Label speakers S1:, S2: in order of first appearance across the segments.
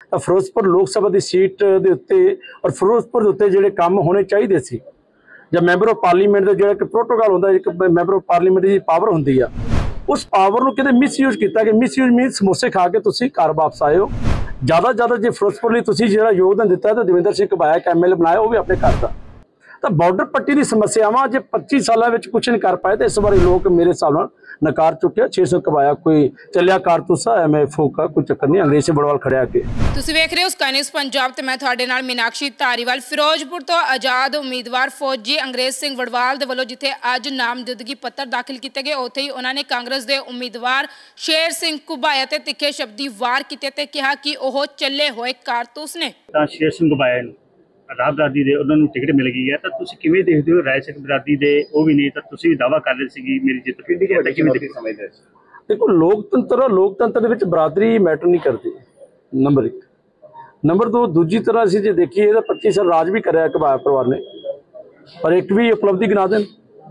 S1: ਤਾਂ ਫਿਰੋਜ਼ਪੁਰ ਲੋਕ ਸਭਾ ਦੀ ਸੀਟ ਦੇ ਉੱਤੇ ਔਰ ਫਿਰੋਜ਼ਪੁਰ ਦੇ ਉੱਤੇ ਜਿਹੜੇ ਕੰਮ ਹੋਣੇ ਚਾਹੀਦੇ ਸੀ ਜਾਂ ਮੈਂਬਰ ਆਫ ਪਾਰਲੀਮੈਂਟ ਦਾ ਜਿਹੜਾ ਇੱਕ ਪ੍ਰੋਟੋਕਾਲ ਹੁੰਦਾ, ਇੱਕ ਮੈਂਬਰ ਆਫ ਪਾਰਲੀਮੈਂਟ ਦੀ ਪਾਵਰ ਹੁੰਦੀ ਆ, ਉਸ ਪਾਵਰ ਨੂੰ ਕਿਤੇ ਮਿਸਯੂਜ਼ ਕੀਤਾ ਕਿ ਮਿਸਯੂਜ਼ ਮੀਨਸ ਸਮੋਸੇ ਖਾ ਕੇ ਤੁਸੀਂ ਘਰ ਵਾਪਸ ਆਏ ਹੋ। ਜ਼ਿਆਦਾ ਜੇ ਫਿਰੋਜ਼ਪੁਰ ਲਈ ਤੁਸੀਂ ਜਿਹੜਾ ਯੋਗਦਾਨ ਦਿੱਤਾ ਤਾਂ ਦਵਿੰਦਰ ਸਿੰਘ ਘੁਬਾਇਆ ਇੱਕ ਐਮਐਲਏ ਬਣਾਇਆ, ਉਹ ਵੀ ਆਪਣੇ ਘਰ ਦਾ। ਤਾਂ ਬਾਰਡਰ ਪੱਟੀ ਦੀ ਸਮੱਸਿਆਵਾਂ ਜੇ 25 ਸਾਲਾਂ ਵਿੱਚ ਕੁਝ ਨਹੀਂ ਕਰ ਪਾਏ ਤਾਂ ਇਸ ਵਾਰੀ ਲੋਕ ਮੇਰੇ ਹਿਸਾਬ ਨਾਲ ਨਕਾਰ ਚੁੱਕਿਆ। 600 ਘੁਬਾਇਆ ਕੋਈ ਚੱਲਿਆ ਕਾਰਤੂਸਾ ਐਵੇਂ ਫੋਕਾ, ਕੋਈ ਚੱਕਰ ਨਹੀਂ, ਅੰਗਰੇਜ਼ ਬੜਵਾਲ ਖੜਿਆ ਕੇ।
S2: ਤੁਸੀਂ ਵੇਖ ਰਹੇ ਹੋ ਸਕਾਈ ਨਿਊਜ਼ ਪੰਜਾਬ ਤੇ ਮੈਂ ਤੁਹਾਡੇ ਨਾਲ ਮੀਨਾਕਸ਼ੀ ਧਾਰੀਵਾਲ। ਫਿਰੋਜ਼ਪੁਰ ਤੋਂ ਆਜ਼ਾਦ ਉਮੀਦਵਾਰ ਫੌਜੀ ਅੰਗਰੇਜ਼ ਸਿੰਘ ਵੜਵਾਲ ਦੇ ਵੱਲੋਂ ਜਿੱਥੇ ਅੱਜ ਨਾਮਜ਼ਦਗੀ ਪੱਤਰ ਦਾਖਲ ਕੀਤੇ ਗਏ, ਉੱਥੇ ਹੀ ਉਹਨਾਂ ਨੇ ਕਾਂਗਰਸ ਦੇ ਉਮੀਦਵਾਰ ਸ਼ੇਰ ਸਿੰਘ ਘੁਬਾਇਆ ਤੇ ਤਿੱਖੇ ਸ਼ਬਦੀ ਵਾਰ ਕੀਤੇ ਤੇ ਕਿਹਾ ਕਿ ਉਹ ਚੱਲੇ ਹੋਏ ਕਾਰਤੂਸ ਨੇ।
S3: ਤਾਂ ਸ਼ੇਰ ਸਿੰਘ ਘੁਬਾਇਆ ਨੂੰ ਰਾਹ ਬਰਾਦਰੀ ਦੇ ਉਹਨਾਂ ਨੂੰ ਟਿਕਟ ਮਿਲ ਗਈ ਹੈ, ਤਾਂ ਤੁਸੀਂ ਕਿਵੇਂ ਦੇਖਦੇ ਹੋ? ਰਾਏ ਸਿੰਘ ਬਰਾਦਰੀ ਦੇ ਉਹ ਵੀ ਨਹੀਂ, ਤਾਂ ਤੁਸੀਂ ਵੀ ਦਾਅਵਾ ਕਰ ਰਹੇ ਸੀ ਮੇਰੀ ਜਿੱਤ ਕਿੰਨੀ ਹੈ, ਕਿਵੇਂ ਸਮਝਦੇ?
S1: ਦੇਖੋ, ਲੋਕਤੰਤਰ ਦੇ ਵਿੱਚ ਬਰਾਦਰੀ ਮੈਟਰ ਨਹੀਂ ਕਰਦੀ, ਨੰਬਰ 1। ਨੰਬਰ 2, ਦੂਜੀ ਤਰ੍ਹਾਂ ਅਸੀਂ ਜੇ ਦੇਖੀਏ ਇਹਦਾ 25 ਸਾਲ ਰਾਜ ਵੀ ਕਰਿਆ ਘੁਬਾਇਆ ਪਰਿਵਾਰ ਨੇ, ਪਰ ਇੱਕ ਵੀ ਉਪਲਬਧੀ ਗਿਣਾ ਦੇਣ।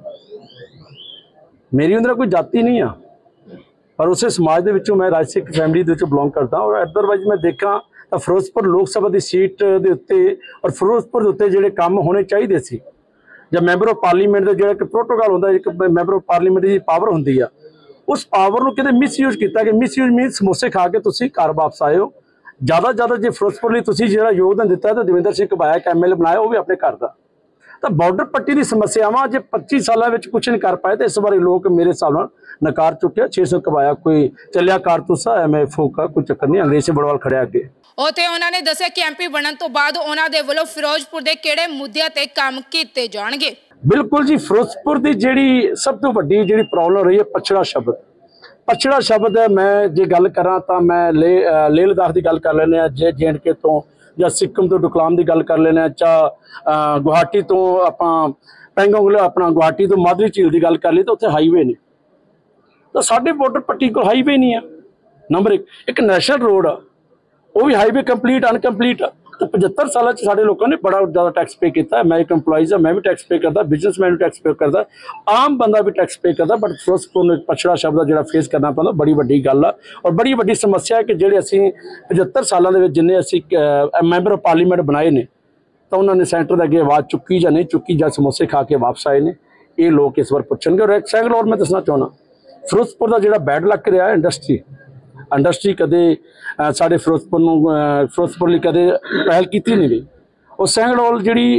S1: ਮੇਰੀ ਅੰਦਰ ਕੋਈ ਜਾਤੀ ਨਹੀਂ ਆ, ਪਰ ਉਸੇ ਸਮਾਜ ਦੇ ਵਿੱਚੋਂ ਮੈਂ ਰਾਜ ਸਿੱਖ ਫੈਮਿਲੀ ਦੇ ਵਿੱਚੋਂ ਬਿਲੋਂਗ ਕਰਦਾ। ਔਰ ਅਦਰਵਾਈਜ਼ ਮੈਂ ਦੇਖਾਂ ਤਾਂ ਫਿਰੋਜ਼ਪੁਰ ਲੋਕ ਸਭਾ ਦੀ ਸੀਟ ਦੇ ਉੱਤੇ ਔਰ ਫਿਰੋਜ਼ਪੁਰ ਦੇ ਉੱਤੇ ਜਿਹੜੇ ਕੰਮ ਹੋਣੇ ਚਾਹੀਦੇ ਸੀ ਜਾਂ ਮੈਂਬਰ ਆਫ ਪਾਰਲੀਮੈਂਟ ਦਾ ਜਿਹੜਾ ਇੱਕ ਪ੍ਰੋਟੋਕਾਲ ਹੁੰਦਾ, ਇੱਕ ਮੈਂਬਰ ਆਫ ਪਾਰਲੀਮੈਂਟ ਦੀ ਪਾਵਰ ਹੁੰਦੀ ਆ, ਉਸ ਪਾਵਰ ਨੂੰ ਕਿਤੇ ਮਿਸਯੂਜ਼ ਕੀਤਾ ਕਿ ਮਿਸਯੂਜ਼ ਮੀਨਸ ਸਮੋਸੇ ਖਾ ਕੇ ਤੁਸੀਂ ਘਰ ਵਾਪਸ ਆਏ ਹੋ। ਜ਼ਿਆਦਾ ਜੇ ਫਿਰੋਜ਼ਪੁਰ ਲਈ ਤੁਸੀਂ ਜਿਹੜਾ ਯੋਗਦਾਨ ਦਿੱਤਾ ਤਾਂ ਦਵਿੰਦਰ ਸਿੰਘ ਘੁਬਾਇਆ ਇੱਕ ਐਮਐਲਏ ਬਣਾਇਆ, ਉਹ ਵੀ ਆਪਣੇ ਘਰ ਦਾ। ਤਾਂ ਬਾਰਡਰ ਪੱਟੀ ਦੀ ਸਮੱਸਿਆਵਾਂ ਜੇ 25 ਸਾਲਾਂ ਵਿੱਚ ਕੁਝ ਨਹੀਂ ਕਰ ਪਾਏ ਤਾਂ ਇਸ ਵਾਰੀ ਲੋਕ ਮੇਰੇ ਹਿਸਾਬ ਨਾਲ ਨਕਾਰ ਚੁੱਕਿਆ। 600 ਘੁਬਾਇਆ ਕੋਈ ਚੱਲਿਆ ਕਾਰਤੂਸਾ ਐਵੇਂ ਫੋਕਾ, ਕੋਈ ਚੱਕਰ ਨਹੀਂ, ਅੰਗਰੇਜ਼ ਬੜਵਾਲ ਖੜਿਆ ਅੱਗੇ।
S2: ਉੱਥੇ ਉਹਨਾਂ ਨੇ ਦੱਸਿਆ ਕਿ ਐਮਪੀ ਬਣਨ ਤੋਂ ਬਾਅਦ ਉਹਨਾਂ ਦੇ ਵੱਲੋਂ ਫਿਰੋਜ਼ਪੁਰ ਦੇ ਕਿਹੜੇ ਮੁੱਦਿਆਂ ਤੇ ਕੰਮ ਕੀਤੇ ਜਾਣਗੇ।
S1: ਬਿਲਕੁਲ ਜੀ, ਫਿਰੋਜ਼ਪੁਰ ਦੀ ਜਿਹੜੀ ਸਭ ਤੋਂ ਵੱਡੀ ਜਿਹੜੀ ਪ੍ਰੋਬਲਮ ਰਹੀ ਹੈ ਪਛੜਾ ਸ਼ਬਦ ਹੈ। ਮੈਂ ਜੇ ਗੱਲ ਕਰਾਂ ਤਾਂ ਮੈਂ ਲੇਹ ਲਦਾਖ ਦੀ ਗੱਲ ਕਰ ਲੈਂਦੇ ਹਾਂ, JNK ਤੋਂ ਜਾਂ ਸਿੱਕਮ ਤੋਂ ਡੋਕਲਾਮ ਦੀ ਗੱਲ ਕਰ ਲੈਂਦੇ ਹਾਂ, ਜਾਂ ਗੁਹਾਟੀ ਤੋਂ ਆਪਾਂ ਪੈਂਗੋਂਗ ਆਪਣਾ ਗੁਹਾਟੀ ਤੋਂ ਮਾਦਰੀ ਝੀਲ ਦੀ ਗੱਲ ਕਰ ਲਈ ਤਾਂ ਉੱਥੇ ਹਾਈਵੇ ਨੇ। ਤਾਂ ਸਾਡੇ ਬਾਰਡਰ ਪੱਟੀ ਕੋਲ ਹਾਈਵੇ ਨਹੀਂ ਆ। ਨੰਬਰ 1, ਇੱਕ ਨੈਸ਼ਨਲ ਰੋਡ ਆ, ਉਹ ਵੀ ਹਾਈਵੇ ਕੰਪਲੀਟ ਅਨਕੰਪਲੀਟ ਆ। ਤਾਂ 75 ਸਾਲਾਂ 'ਚ ਸਾਡੇ ਲੋਕਾਂ ਨੇ ਬੜਾ ਜ਼ਿਆਦਾ ਟੈਕਸ ਪੇ ਕੀਤਾ। ਮੈਂ ਇੱਕ ਇੰਪਲਾਈਜ਼ ਆ, ਮੈਂ ਵੀ ਟੈਕਸ ਪੇ ਕਰਦਾ, ਬਿਜ਼ਨਸਮੈਨ ਵੀ ਟੈਕਸ ਪੇ ਕਰਦਾ, ਆਮ ਬੰਦਾ ਵੀ ਟੈਕਸ ਪੇ ਕਰਦਾ। ਬਟ ਫਿਰੋਜ਼ਪੁਰ ਨੂੰ ਇੱਕ ਪਛੜਾ ਸ਼ਬਦ ਦਾ ਜਿਹੜਾ ਫੇਸ ਕਰਨਾ ਪੈਂਦਾ, ਬੜੀ ਵੱਡੀ ਗੱਲ ਆ ਔਰ ਬੜੀ ਵੱਡੀ ਸਮੱਸਿਆ ਹੈ ਕਿ ਜਿਹੜੇ ਅਸੀਂ 75 ਸਾਲਾਂ ਦੇ ਵਿੱਚ ਜਿੰਨੇ ਅਸੀਂ ਮੈਂਬਰ ਆਫ ਪਾਰਲੀਮੈਂਟ ਬਣਾਏ ਨੇ ਤਾਂ ਉਹਨਾਂ ਨੇ ਸੈਂਟਰ ਦੇ ਅੱਗੇ ਆਵਾਜ਼ ਚੁੱਕੀ ਜਾਂ ਨਹੀਂ ਚੁੱਕੀ, ਜਾਂ ਸਮੋਸੇ ਖਾ ਕੇ ਵਾਪਸ ਆਏ ਨੇ, ਇਹ ਲੋਕ ਇਸ ਵਾਰ ਪੁੱਛਣਗੇ। ਔਰ ਇੱਕ ਸੈਕਿੰਡ ਹੋਰ ਮੈਂ ਦੱਸਣਾ ਚਾਹੁੰਦਾ, ਫਿਰੋਜ਼ਪੁਰ ਦਾ ਜਿਹੜਾ ਬੈਡ ਲੱਕ ਰਿਹਾ ਇੰਡਸਟਰੀ ਕਦੇ ਸਾਡੇ ਫਿਰੋਜ਼ਪੁਰ ਲਈ ਕਦੇ ਪਹਿਲ ਕੀਤੀ ਨਹੀਂ ਗਈ। ਉਹ ਸੈਂਗਡੋਲ ਜਿਹੜੀ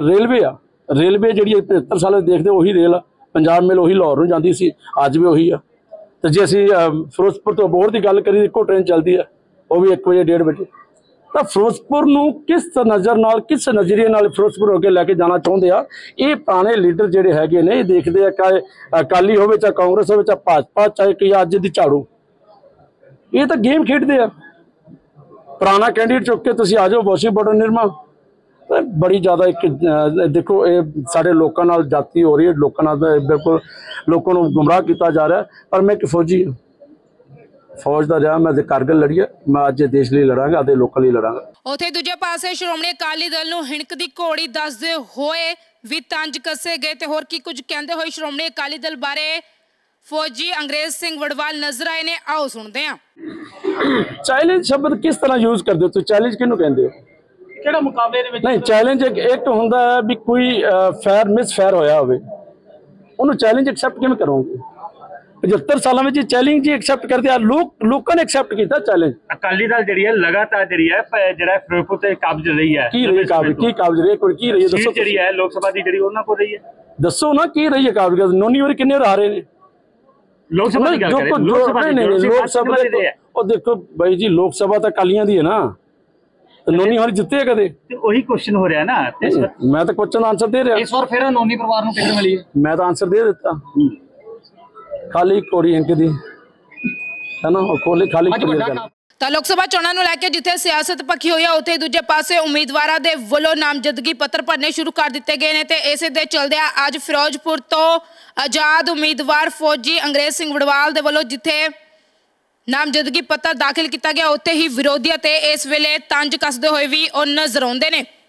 S1: ਰੇਲਵੇ ਜਿਹੜੀ 75 ਸਾਲ ਦੇਖਦੇ ਉਹੀ ਰੇਲ ਆ, ਪੰਜਾਬ ਮੇਲ ਉਹੀ ਲਾਹੌਰ ਨੂੰ ਜਾਂਦੀ ਸੀ, ਅੱਜ ਵੀ ਉਹੀ ਆ। ਤੇ ਜੇ ਅਸੀਂ ਫਿਰੋਜ਼ਪੁਰ ਤੋਂ ਅਬੋਹਰ ਦੀ ਗੱਲ ਕਰੀਏ, ਇੱਕੋ ਟ੍ਰੇਨ ਚੱਲਦੀ ਆ, ਉਹ ਵੀ 1 ਵਜੇ 1:30 ਵਜੇ। ਤਾਂ ਫਿਰੋਜ਼ਪੁਰ ਨੂੰ ਕਿਸ ਨਜ਼ਰ ਨਾਲ, ਕਿਸ ਨਜ਼ਰੀਏ ਨਾਲ ਫਿਰੋਜ਼ਪੁਰ ਅੱਗੇ ਲੈ ਕੇ ਜਾਣਾ ਚਾਹੁੰਦੇ ਆ, ਇਹ ਪੁਰਾਣੇ ਲੀਡਰ ਜਿਹੜੇ ਹੈਗੇ ਨੇ ਇਹ ਦੇਖਦੇ ਆ ਕਿ ਅਕਾਲੀ ਹੋਵੇ ਚਾਹੇ ਕਾਂਗਰਸ ਹੋਵੇ ਚਾਹੇ ਭਾਜਪਾ ਚਾਹੇ ਕਿ ਅੱਜ ਦੀ ਝਾੜੂ, ਇਹ ਤਾਂ ਗੇਮ ਖੇਡਦੇ ਆ। ਪੁਰਾਣਾ ਕੈਂਡੀਡੇਟ ਚੁੱਕ ਕੇ ਤੁਸੀਂ ਆ ਜਾਓ ਵਾਸ਼ਿੰਗ ਪਾਊਡਰ ਨਿਰਮਾ। ਬੜੀ ਜ਼ਿਆਦਾ ਇੱਕ ਦੇਖੋ, ਇਹ ਸਾਡੇ ਲੋਕਾਂ ਨਾਲ ਜਾਤੀ ਹੋ ਰਹੀ ਹੈ, ਲੋਕਾਂ ਨਾਲ ਬਿਲਕੁਲ ਲੋਕਾਂ ਨੂੰ ਗੁੰਮਰਾਹ ਕੀਤਾ ਜਾ ਰਿਹਾ। ਪਰ ਮੈਂ ਇੱਕ ਫੌਜੀ, ਫੌਜ ਦਾ ਰਿਹਾ, ਮੈਂ ਕਾਰਗਿਲ ਲੜੀ ਹੈ, ਮੈਂ ਅੱਜ ਦੇਸ਼ ਲਈ ਲੜਾਂਗਾ, ਆਪਣੇ ਲੋਕਾਂ ਲਈ ਲੜਾਂਗਾ।
S2: ਉੱਥੇ ਦੂਜੇ ਪਾਸੇ ਸ਼੍ਰੋਮਣੀ ਅਕਾਲੀ ਦਲ ਨੂੰ ਹਿਣਕ ਦੀ ਘੋੜੀ ਦੱਸਦੇ ਹੋਏ ਵੀ ਤੰਜ ਕੱਸੇ ਗਏ ਤੇ ਹੋਰ ਕੀ ਕੁਝ ਕਹਿੰਦੇ ਹੋਏ ਸ਼੍ਰੋਮਣੀ ਅਕਾਲੀ ਦਲ ਬਾਰੇ ਫੌਜੀ ਅੰਗਰੇਜ਼ ਸਿੰਘ ਵੜਵਾਲ ਨਜ਼ਰ ਆਏ ਨੇ। ਆਓ ਸੁਣਦੇ ਹਾਂ।
S1: ਚੈਲੰਜ ਸ਼ਬਦ ਕਿਸ ਤਰ੍ਹਾਂ ਯੂਜ਼ ਕਰਦੇ ਹੋ ਤੁਸੀਂ? ਚੈਲੰਜ ਕਿਹਨੂੰ ਕਹਿੰਦੇ ਹੋ?
S3: ਕਿਹੜਾ ਮੁਕਾਬਲੇ ਦੇ ਵਿੱਚ
S1: ਨਹੀਂ, ਚੈਲੰਜ ਇੱਕ ਹੁੰਦਾ ਹੈ ਵੀ ਕੋਈ ਮਿਸਫੇਅਰ ਹੋਇਆ ਹੋਵੇ, ਉਹਨੂੰ ਚੈਲੰਜ ਐਕਸੈਪਟ ਕਿਵੇਂ ਕਰੋਗੇ? 75 ਸਾਲਾਂ ਵਿੱਚ ਚੈਲੰਜ ਹੀ ਐਕਸੈਪਟ ਕਰਦੇ ਆ ਲੋਕਾਂ ਨੇ ਐਕਸੈਪਟ ਕੀਤਾ ਚੈਲੰਜ।
S3: ਅਕਾਲੀ ਦਲ ਜਿਹੜੀ ਹੈ ਲਗਾਤਾਰ ਜਿਹੜਾ ਫਿਰੋਜ਼ਪੁਰ ਤੇ ਕਾਬਜ਼ ਰਹੀ ਹੈ,
S1: ਕੀ ਰਹੀ ਦੱਸੋ?
S3: ਜਿਹੜੀ ਹੈ ਲੋਕ ਸਭਾ ਦੀ ਜਿਹੜੀ ਉਹਨਾਂ ਕੋਲ ਰਹੀ ਹੈ,
S1: ਦੱਸੋ ਨਾ ਕੀ ਰਹੀ ਹੈ ਕਾਬਜ਼? ਨੋਨੀ ਵਾਰੀ ਕਿੰਨੇ ਵਾਰ ਆ ਰਹੇ ਨੇ
S3: ਲੋਕ ਸਭਾ ਦੀ ਗੱਲ ਕਰੇ? ਲੋਕ ਸਭਾ
S1: ਉਹ ਦੇਖੋ ਬਾਈ ਜੀ, ਲੋਕ ਸਭਾ ਤਾਂ ਅਕਾਲੀਆਂ ਦੀ ਹੈ ਨਾ, ਨੋਨੀ ਵਾਰੀ ਜਿੱਤੇ ਆ ਕਦੇ?
S3: ਤੇ ਉਹੀ ਕੁਐਸਚਨ ਹੋ ਰਿਹਾ ਨਾ।
S1: ਮੈਂ ਤਾਂ ਕੁਐਸਚਨ ਆਨਸਰ ਦੇ ਰਿਹਾ।
S3: ਇਸ ਵਾਰ ਫਿਰ ਨੋਨੀ ਪਰਿਵਾਰ ਨੂੰ ਟਿਕਟ ਮਿਲੀ ਹੈ, ਮੈਂ
S1: ਤਾਂ ਆਨਸਰ ਦੇ ਦਿੱਤਾ। ਖਾਲੀ ਕੋਰੀ ਇੰਕ ਦੀ ਹੈ ਨਾ, ਉਹ ਖਾਲੀ
S2: ਤਾਂ ਲੋਕ ਸਭਾ ਚੋਣਾਂ ਨੂੰ ਲੈ ਕੇ ਜਿੱਥੇ ਸਿਆਸਤ ਪੱਖੀ ਹੋਈ ਆ, ਉੱਥੇ ਦੂਜੇ ਪਾਸੇ ਉਮੀਦਵਾਰਾਂ ਦੇ ਵੱਲੋਂ ਨਾਮਜ਼ਦਗੀ ਪੱਤਰ ਭਰਨੇ ਸ਼ੁਰੂ ਕਰ ਦਿੱਤੇ ਗਏ ਨੇ। ਤੇ ਇਸੇ ਦੇ ਚਲਦਿਆਂ ਅੱਜ ਫਿਰੋਜ਼ਪੁਰ ਤੋਂ ਆਜ਼ਾਦ ਉਮੀਦਵਾਰ ਫੌਜੀ ਅੰਗਰੇਜ਼ ਸਿੰਘ ਵੜਵਾਲ ਦੇ ਵੱਲੋਂ ਜਿੱਥੇ ਨਾਮਜ਼ਦਗੀ ਪੱਤਰ ਦਾਖਲ ਕੀਤਾ ਗਿਆ, ਉੱਥੇ ਹੀ ਵਿਰੋਧੀਆਂ ਤੇ ਇਸ ਵੇਲੇ ਤੰਜ ਕੱਸਦੇ ਹੋਏ ਵੀ ਉਹ ਨਜ਼ਰ ਆਉਂਦੇ ਨੇ।